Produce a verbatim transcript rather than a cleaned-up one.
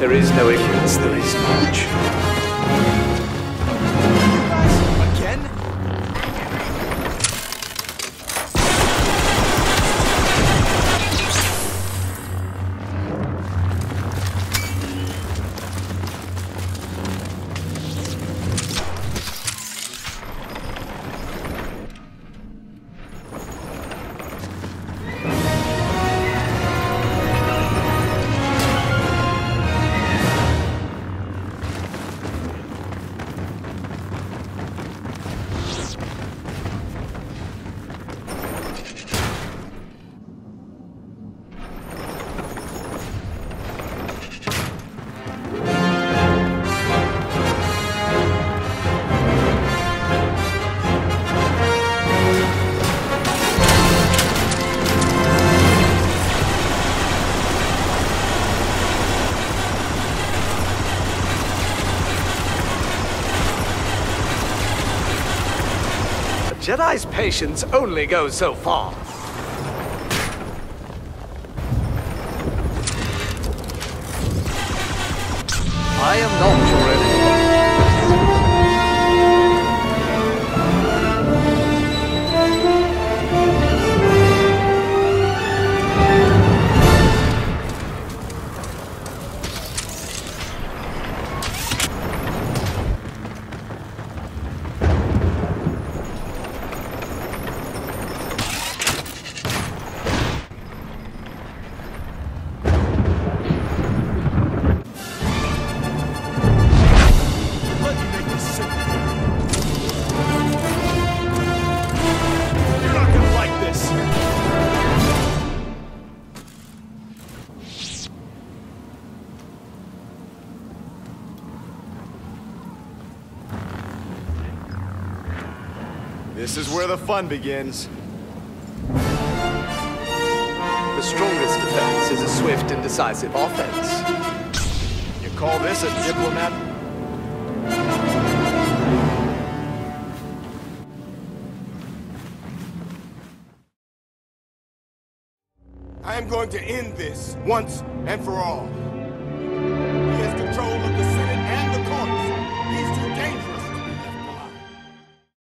there is no ignorance, there is knowledge. Again? Jedi's patience only goes so far. I am not your enemy. This is where the fun begins. The strongest defense is a swift and decisive offense. You call this a diplomat? I am going to end this once and for all.